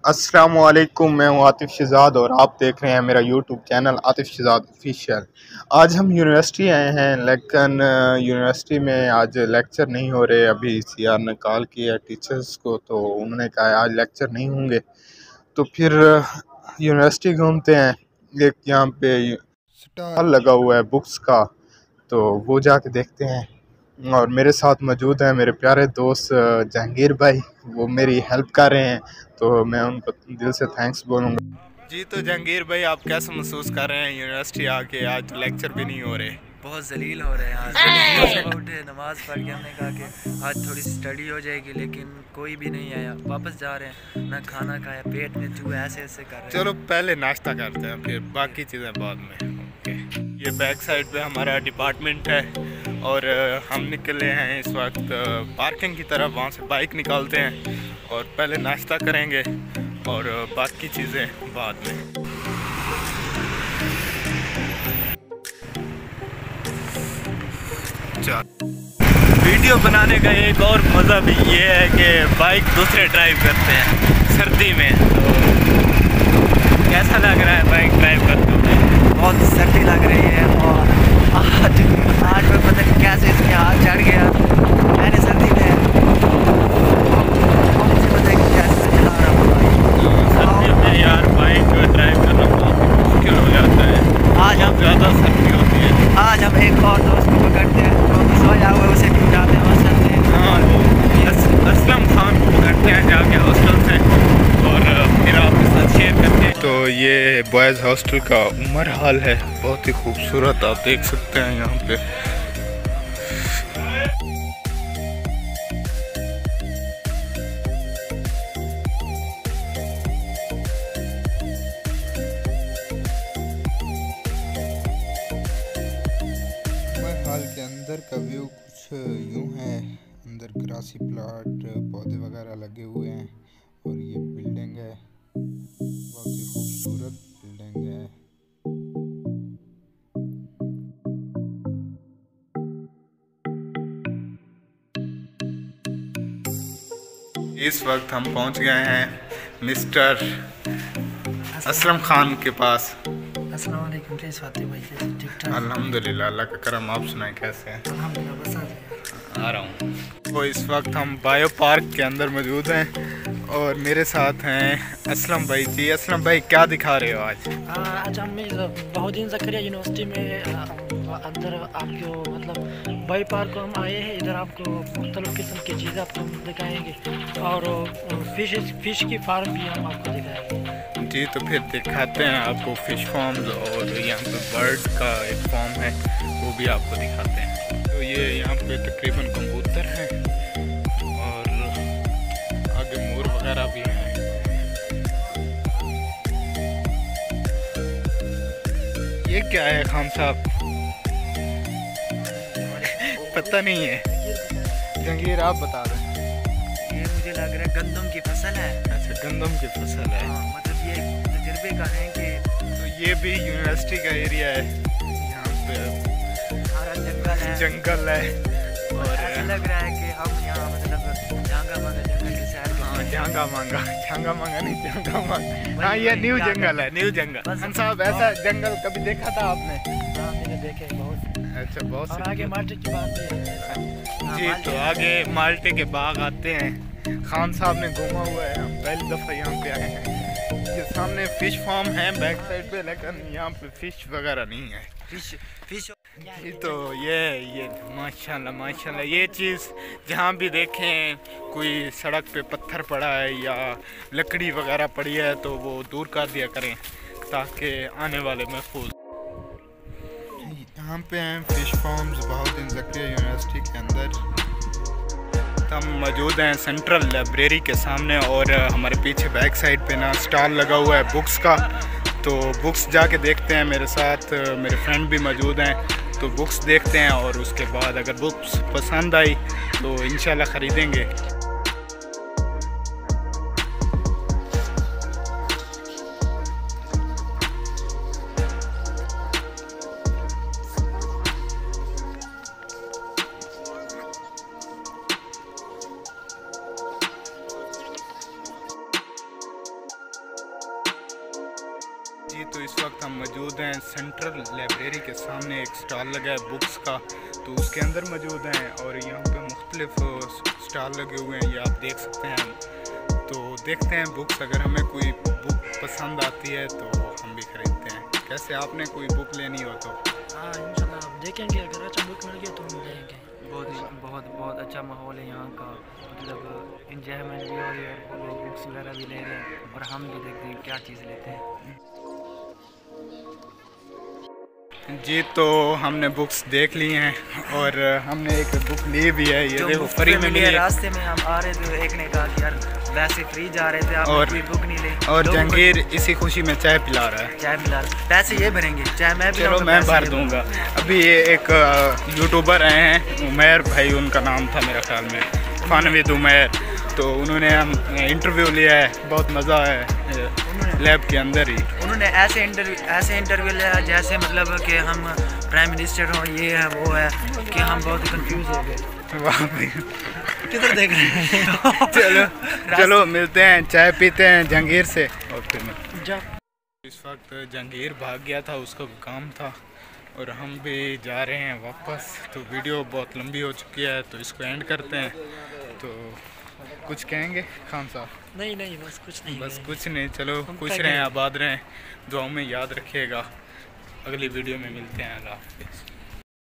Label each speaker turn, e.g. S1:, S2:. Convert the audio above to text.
S1: अस्सलामुअलैकुम, मैं हूँ आतिफ शहजाद और आप देख रहे हैं मेरा YouTube channel Atif Shahzad official. आज हम यूनिवर्सिटी आए हैं, लेकिन यूनिवर्सिटी में आज लेक्चर नहीं हो रहे। अभी सीआर ने कॉल किया टीचर्स को, तो उन्होंने कहा आज लेक्चर नहीं होंगे। तो फिर यूनिवर्सिटी घूमते हैं। एक यहाँ पे स्टॉल लगा हुआ है बुक्स का, तो वो जाके देखते हैं। और मेरे साथ मौजूद हैं मेरे प्यारे दोस्त जहांगीर भाई, वो मेरी हेल्प कर रहे हैं, तो मैं उनको दिल से थैंक्स बोलूँगा। जी, तो जहांगीर भाई आप कैसे महसूस कर रहे हैं यूनिवर्सिटी आके? आज लेक्चर भी नहीं हो रहे।
S2: बहुत जलील हो रहे हैं आज। उठे नमाज पढ़ के हमने कहा कि आज थोड़ी स्टडी हो जाएगी, लेकिन कोई भी नहीं आया। वापस जा रहे हैं, ना खाना खाया, पेट में चूहे ऐसे ऐसे कर रहे हैं।
S1: चलो पहले नाश्ता करते हैं, फिर बाकी चीज़ें बाद में। ओके, ये बैक साइड पे हमारा डिपार्टमेंट है और हम निकले हैं इस वक्त पार्किंग की तरफ। वहाँ से बाइक निकालते हैं और पहले नाश्ता करेंगे और बाकी चीज़ें बाद में।
S2: वीडियो बनाने का एक और मज़ा भी ये है कि बाइक दूसरे ड्राइव करते हैं सर्दी में। तो कैसा लग रहा है बाइक ड्राइव करते हुए? बहुत सर्दी लग रही है और आज में पता नहीं कैसे इसके हाथ चढ़ गया। मैंने सर्दी में मुझे पता है कि कैसे चला रहा हूँ
S1: सर्दी में यार बाइक ड्राइव करना बहुत मुश्किल हो जाता है।
S2: आज हम
S1: ज़्यादा सर्दी होती है।
S2: आज हम एक और दोस्त को पकड़ते हैं, तो सोया हुआ उसे उठाते हैं हॉस्टल से।
S1: हाँ, असलम खान को पकड़ते हैं जाके हॉस्टल से और फिर आपके साथ शेयर करते हैं। तो ये बॉयज़ हॉस्टल का उमर हाल है, बहुत ही खूबसूरत, आप देख सकते हैं यहाँ पे। हाल के अंदर का व्यू कुछ यूं है। अंदर ग्रासी प्लाट, पौधे वगैरह लगे हुए हैं और ये बिल्डिंग है, बहुत ही खूबसूरत बिल्डिंग है। इस वक्त हम पहुंच गए हैं मिस्टर असलम खान के पास।
S2: अस्सलाम वालेकुम, कैसे फातिह भाई? कैसे? ठीक ठाक?
S1: अल्हम्दुलिल्लाह, अल्लाह का करम। आप सुनाएं कैसे हैं?
S2: अल्हम्दुलिल्लाह, बस
S1: आ रहा हूँ। तो इस वक्त हम बायो पार्क के अंदर मौजूद हैं और मेरे साथ हैं असलम भाई। जी असलम भाई, क्या दिखा रहे हो आज?
S2: आज हम बहुत दिन ज़करिया यूनिवर्सिटी में अंदर आपको मतलब बायो पार्क को हम आए हैं। इधर आपको मुख्तलिफ़ किस्म की चीज़ें आपको दिखाएंगे और फ़िश की फार्म भी हम आपको दिखाएंगे।
S1: जी, तो फिर दिखाते हैं आपको फ़िश फार्म्स और यहाँ पे बर्ड का एक फार्म है, वो भी आपको दिखाते हैं। तो ये यहाँ पे तकरीबन कबूतर हैं और आगे मोर वगैरह भी हैं। ये क्या है खान साहब? पता नहीं है, जहांगीर आप बता दें।
S2: ये मुझे लग रहा है गंदम की फसल है।
S1: अच्छा, गंदम की फसल है।
S2: मतलब ये तजुर्बे का है कि
S1: तो ये भी यूनिवर्सिटी का एरिया है, यहाँ पे
S2: हरा जंगल है और ऐसा लग रहा है कि हम यहाँ मतलब झांगा मांगा जंगल की सैर कर रहे हैं।
S1: झांगा मांगा नहीं, झांगा मांगा। हाँ, ये न्यू जंगल है, न्यू जंगल। खान साहब, ऐसा जंगल कभी देखा था आपने?
S2: हाँ, मैंने देखे बहुत।
S1: अच्छा, बहुत
S2: और आगे माल्टे की बात है।
S1: जी, तो आगे माल्टे के बाग आते हैं। खान साहब ने घूमा हुआ है, हम पहली दफ़ा यहाँ पे आए हैं। ये सामने फ़िश फार्म है बैक साइड पे, लेकिन यहाँ पे फ़िश वगैरह नहीं है।
S2: फिश
S1: ये तो ये माशाल्लाह ये चीज़ जहाँ भी देखें कोई सड़क पे पत्थर पड़ा है या लकड़ी वगैरह पड़ी है तो वो दूर कर दिया करें ताकि आने वाले महफूज। यहाँ पे हैं फ़िश फार्म्स बहुत इन ज़करिया यूनिवर्सिटी के अंदर। हम मौजूद हैं सेंट्रल लाइब्रेरी के सामने और हमारे पीछे बैक साइड पे ना स्टॉल लगा हुआ है बुक्स का। तो बुक्स जाके देखते हैं, मेरे साथ मेरे फ्रेंड भी मौजूद हैं, तो बुक्स देखते हैं और उसके बाद अगर बुक्स पसंद आई तो इंशाल्लाह ख़रीदेंगे। जी तो इस वक्त हम मौजूद हैं सेंट्रल लाइब्रेरी के सामने। एक स्टॉल लगा है बुक्स का, तो उसके अंदर मौजूद हैं और यहाँ पे मुख्तलिफ स्टॉल लगे हुए हैं, ये आप देख सकते हैं। तो देखते हैं बुक्स, अगर हमें कोई बुक पसंद आती है तो हम भी ख़रीदते हैं। कैसे आपने कोई बुक लेनी हो तो?
S3: हाँ इंशाल्लाह आप देखेंगे, अगर अच्छा बुक मिल गया तो हम लेंगे।
S4: बहुत अच्छा माहौल है यहाँ का, मतलब इंजॉयमेंट भी हो रही है, लोग बुक्स वगैरह भी ले रहे हैं और हम भी देखते हैं क्या चीज़ लेते हैं।
S1: जी तो हमने बुक्स देख ली हैं और हमने एक बुक ली भी है, ये देखो फ्री में मिली है।
S4: रास्ते में हम आ रहे थे, एक ने कहा कि यार वैसे फ्री जा रहे थे आप,
S1: और
S4: कोई बुक नहीं ले,
S1: और जहांगीर इसी खुशी में चाय पिला रहा है।
S4: चाय पिला रहा, पैसे ये भरेंगे, चाय मैं भी
S1: चलो मैं भर दूंगा। अभी ये एक यूट्यूबर आए हैं, उमैर भाई उनका नाम था मेरा ख्याल में, फानवीद उमैर, तो उन्होंने हम इंटरव्यू लिया है, बहुत मज़ा है लैब के अंदर ही।
S4: उन्होंने ऐसे इंटरव्यू लिया जैसे मतलब कि हम प्राइम मिनिस्टर हो, ये है वो है, कि हम बहुत कंफ्यूज हो गए।
S1: वाह भाई
S4: किधर देख रहे हैं?
S1: चलो मिलते हैं, चाय पीते हैं जहांगीर से और फिर मिलते हैं। इस वक्त जहांगीर भाग गया था, उसको काम था और हम भी जा रहे हैं वापस। तो वीडियो बहुत लंबी हो चुकी है तो इसको एंड करते हैं। तो कुछ कहेंगे खान साहब?
S3: नहीं बस कुछ नहीं,
S1: बस कुछ नहीं, चलो खुश रहें, आबाद रहें, दुआओं में याद रखिएगा। अगली वीडियो में मिलते हैं, अल्लाह हाफ़िज़।